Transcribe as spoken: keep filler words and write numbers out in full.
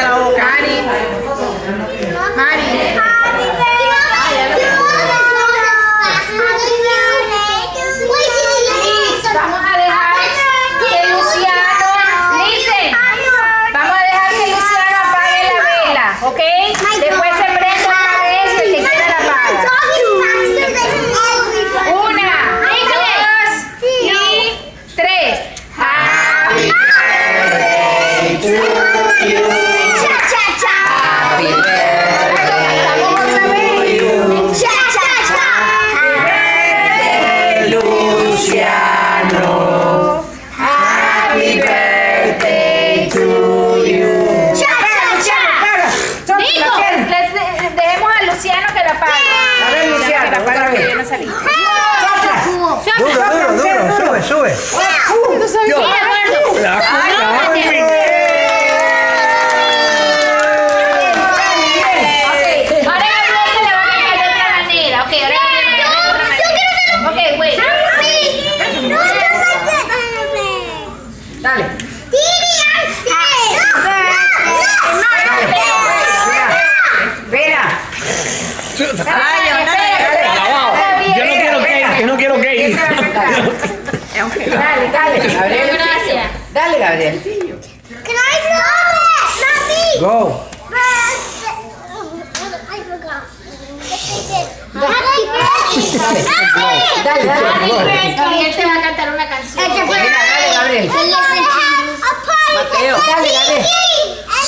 cállate la boca. Mari. Mari. Vamos a dejar que Luciano, listen, vamos a dejar que Luciano apague la vela, ¿ok? Después se prende otra vez y el que quiera la apaga. Una, dos y tres. Happy birthday to you. Cha cha cha. Happy birthday to you. Cha cha cha. Happy birthday, Luciano. Happy birthday to you. Cha cha cha. Nico, les dejemos a Luciano que la apague. A ver, Luciano, para ver. Duro, duro, duro, sube, sube. Yo. La dale. Espera. Ay, Yo no quiero cake, yo no quiero cake. dale, dale. Gabriel. Gracias. Dale, Gabriel. Can I film it? Go. I forgot. Happy birthday. Dale, dale. Gabriel te va a cantar una canción. Dale, Gabriel. Mateo. Dale, Gabriel.